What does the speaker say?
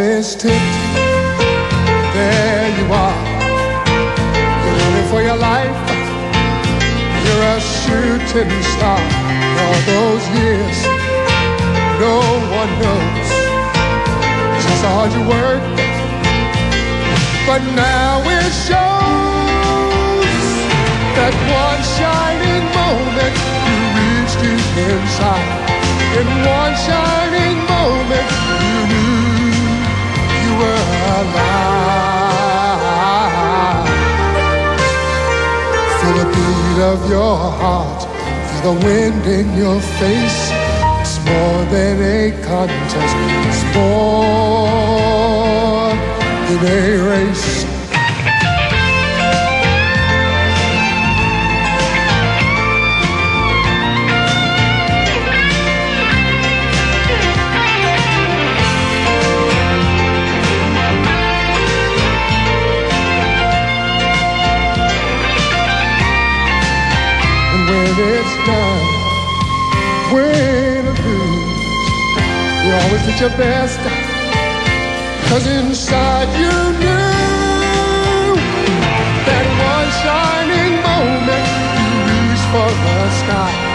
is tipped. There you are. You're running for your life. You're a shooting star. All those years, no one knows just how hard you work. But now it shows that one shining moment you reached deep inside. In one shining moment you knew you were alive. Feel the beat of your heart, feel the wind in your face. It's more than a contest, it's more than a race. When it's done, win or lose, you always did your best, 'cause inside you knew that one shining moment you reached for the sky.